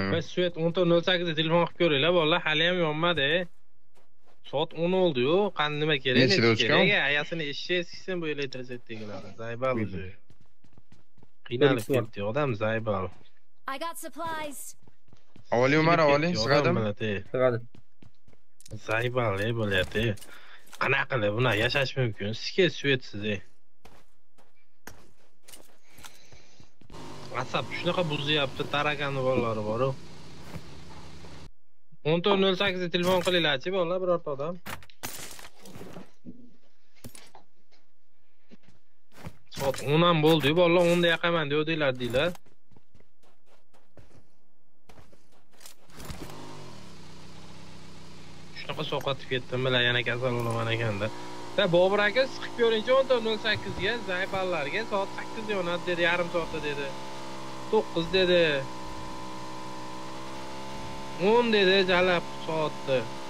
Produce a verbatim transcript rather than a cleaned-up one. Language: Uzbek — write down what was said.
Va Svet o'n to'rt nol sakkizda telefon qilib ko'ringlar, bolalar, hali ham yonmadi. Soat o'n oldi-yu, qani nima kerak, Nechida nech o'chgan? kerak? Ayasini eshitsa eskitsin bu elektrosetikilarni. Zaybal o'zi. Qiynalib ketdi odam, zaybal. I got supplies. Avali Umar, avali, sig'adimi? Sig'adi. Zaybal ey bo'lyapti. Qanaqa qilib buni yashash mumkin? Sizga Svetsiz ey. WhatsApp shunaqa buzyapti, tarakanni bolalari bor-ku. o'n to'rt nol sakkizda telefon qilinglar-chi, bolalar, birorta odam. Soat o'n ham bo'ldi, bolalar, o'nda yaqaman deydilar, deylar. Shunaqa sovqotib ketdim, bilan yana kasal bo'laman ekanda. Da Bobur aka siqib ko'ringchi o'n to'rt nol sakkizga, zayballarga soat sakkizda yonadi dedi, yarim soatda dedi. to'qqiz dedi. o'n dedi jalab soatda.